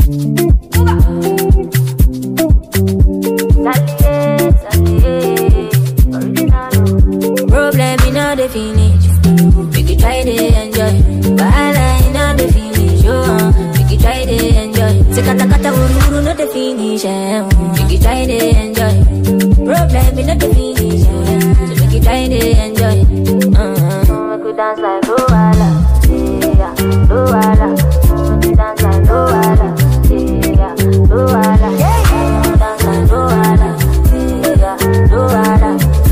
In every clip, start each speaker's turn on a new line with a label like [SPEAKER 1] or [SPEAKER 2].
[SPEAKER 1] Problem in all the finish. We could try to enjoy. Wahala in all the finish. We could try to enjoy. Sekata kata uru not the finish. We could try to enjoy. Problem in all the finish. So we could try to enjoy. We could dance like Luala, yeah, Luala. We could dance like Luala, yeah, Luala. Dance like Luala, yeah, Luala.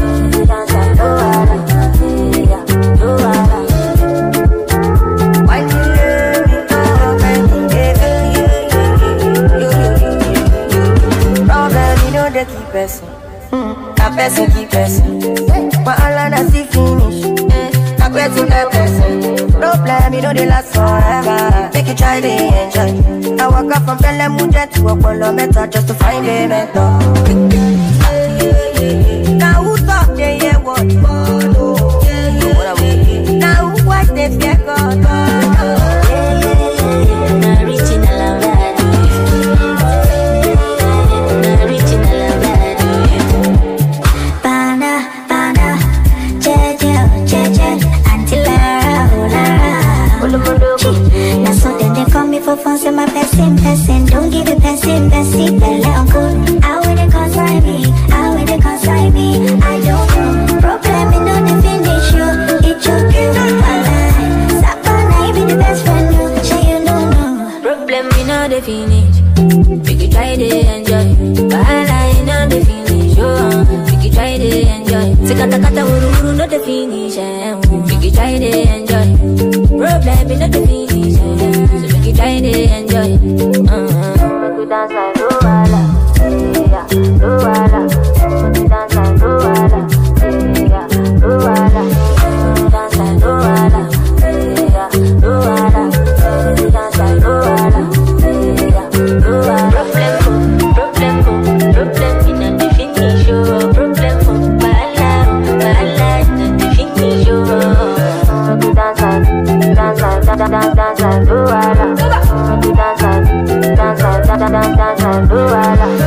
[SPEAKER 2] Person keep person, but all of us see finish. I question the person. Problem, you know they last forever. Make you try to enjoy. I walk up from Pelemuja to a kilometer just to find a mentor. Now who talk they hear what? Now who watch they fear God?
[SPEAKER 3] For my person, don't give it person, let on good. I wouldn't consign me, I don't know. Problem in no definition, it's your girl, my life. Sapana, be the best friend, you say you don't know.
[SPEAKER 1] Problem in no definition, we could try to enjoy. Wahala in no definition, we could try to enjoy. Sekata kata uru no definition, we could try to enjoy. Problem in no definition. Try to enjoy. We could dance like Luala, yeah, Luala. We could dance like Luala, yeah, Luala. Dance like Luala, yeah, Luala. We could dance like Luala, yeah, Luala. Problem in a definition. Problem, bala in a definition. We could dance like Luala. Dance like Luala.